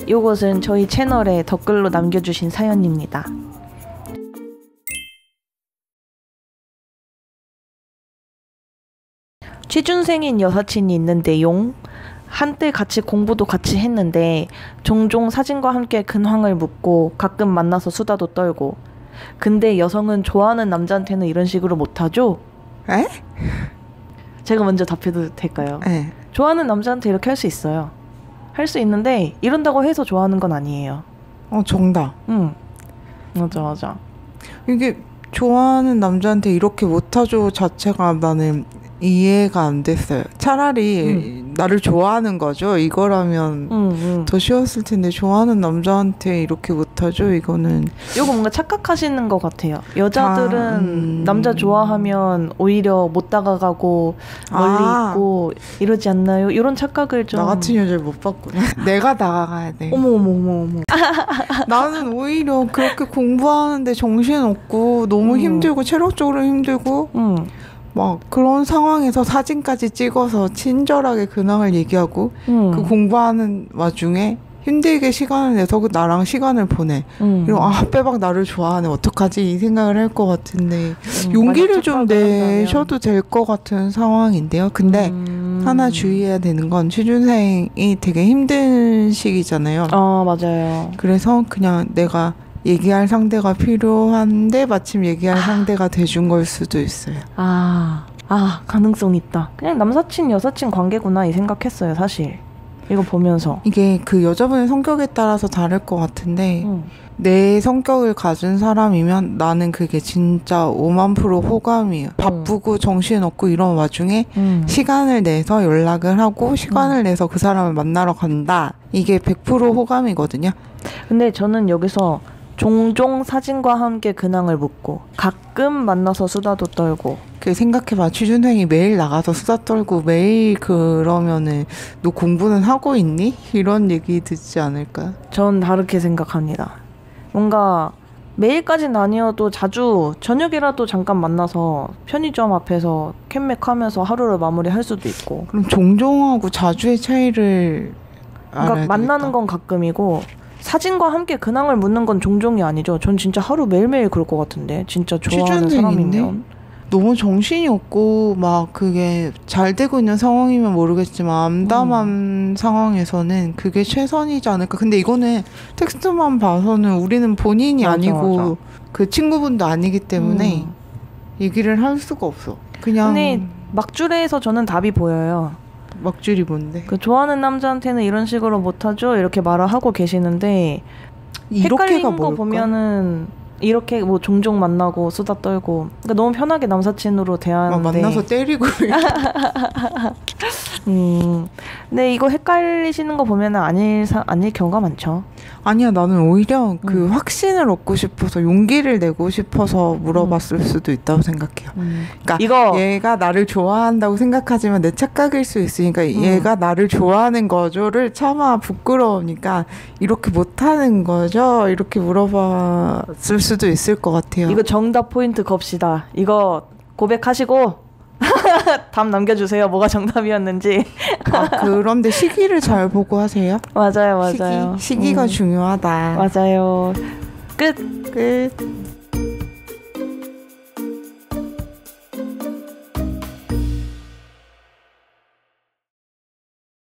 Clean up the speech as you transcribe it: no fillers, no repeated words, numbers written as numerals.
요것은 저희 채널에 댓글로 남겨주신 사연입니다. 취준생인 여사친이 있는데용. 한때 같이 공부도 같이 했는데 종종 사진과 함께 근황을 묻고 가끔 만나서 수다도 떨고. 근데 여성은 좋아하는 남자한테는 이런 식으로 못하죠? 에? 제가 먼저 답해도 될까요? 네. 좋아하는 남자한테 이렇게 할 수 있어요. 할 수 있는데 이런다고 해서 좋아하는 건 아니에요. 정답. 응. 맞아. 이게 좋아하는 남자한테 이렇게 못하죠 자체가 나는 이해가 안 됐어요. 차라리 나를 좋아하는 거죠. 이거라면 더 쉬웠을 텐데 좋아하는 남자한테 이렇게 못하죠. 이거는 이거 뭔가 착각하시는 것 같아요. 여자들은 남자 좋아하면 오히려 못 다가가고 멀리 있고 이러지 않나요? 이런 착각을 좀. 나 같은 여자를 못 봤구나. 내가 다가가야 돼. 어머. 나는 오히려 그렇게 공부하는데 정신없고 너무 힘들고 체력적으로 힘들고 막 그런 상황에서 사진까지 찍어서 친절하게 근황을 얘기하고 그 공부하는 와중에 힘들게 시간을 내서 나랑 시간을 보내. 그리고 빼박 나를 좋아하네 어떡하지 이 생각을 할 것 같은데 용기를 좀 내셔도 될 것 같은 상황인데요. 근데 하나 주의해야 되는 건 취준생이 되게 힘든 시기잖아요. 맞아요. 그래서 그냥 내가 얘기할 상대가 필요한데 마침 얘기할 상대가 돼준 걸 수도 있어요. 가능성 있다. 그냥 남사친 여사친 관계구나 이 생각했어요. 사실 이거 보면서. 이게 그 여자분의 성격에 따라서 다를 것 같은데 내 성격을 가진 사람이면 나는 그게 진짜 5만% 호감이에요. 바쁘고 정신없고 이런 와중에 시간을 내서 연락을 하고 시간을 내서 그 사람을 만나러 간다. 이게 100% 호감이거든요. 근데 저는 여기서 종종 사진과 함께 근황을 묻고 가끔 만나서 수다도 떨고. 그 생각해봐. 취준생이 매일 나가서 수다 떨고 매일 그러면은 너 공부는 하고 있니? 이런 얘기 듣지 않을까요? 전 다르게 생각합니다. 뭔가 매일까지는 아니어도 자주 저녁이라도 잠깐 만나서 편의점 앞에서 캔맥하면서 하루를 마무리할 수도 있고. 그럼 종종하고 자주의 차이를 그러니까 만나는 건 가끔이고 사진과 함께 근황을 묻는 건 종종이 아니죠. 전 진짜 하루 매일매일 그럴 것 같은데. 진짜 좋아하는 사람이면. 너무 정신이 없고 막 그게 잘 되고 있는 상황이면 모르겠지만 암담한 상황에서는 그게 최선이지 않을까. 근데 이거는 텍스트만 봐서는 우리는 본인이 아니고 그 친구분도 아니기 때문에 얘기를 할 수가 없어. 그냥. 근데 막줄에서 저는 답이 보여요. 막줄이 뭔데? 그 좋아하는 남자한테는 이런 식으로 못하죠? 이렇게 말을 하고 계시는데 헷갈리는 거 보면은 이렇게 뭐 종종 만나고 수다 떨고 그러니까 너무 편하게 남사친으로 대하는데 만나서 때리고 근데 이거 헷갈리시는 거 보면은 아닐 경우가 많죠. 아니야, 나는 오히려 그 확신을 얻고 싶어서 용기를 내고 싶어서 물어봤을 수도 있다고 생각해요. 그러니까 얘가 나를 좋아한다고 생각하지만 내 착각일 수 있으니까 얘가 나를 좋아하는 거죠를 차마 부끄러우니까 이렇게 못하는 거죠? 이렇게 물어봤을 수도 있을 것 같아요. 이거 정답 포인트 겁시다. 이거 고백하시고 답 남겨주세요. 뭐가 정답이었는지. 그런데 시기를 잘 보고 하세요. 맞아요. 시기가 중요하다. 맞아요. 끝.